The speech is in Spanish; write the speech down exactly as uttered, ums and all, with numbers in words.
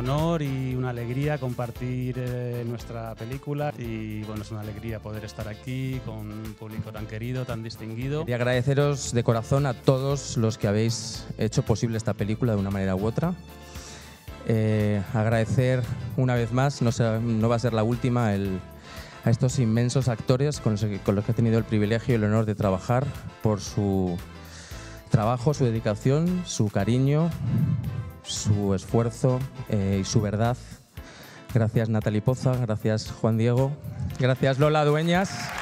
honor y una alegría compartir eh, nuestra película y bueno, es una alegría poder estar aquí con un público tan querido, tan distinguido. Y agradeceros de corazón a todos los que habéis hecho posible esta película de una manera u otra. Eh, agradecer una vez más, no, sé, no va a ser la última, el, a estos inmensos actores con los, que, con los que he tenido el privilegio y el honor de trabajar, por su trabajo, su dedicación, su cariño, su esfuerzo eh, y su verdad. Gracias Natalie Poza, gracias Juan Diego, gracias Lola Dueñas.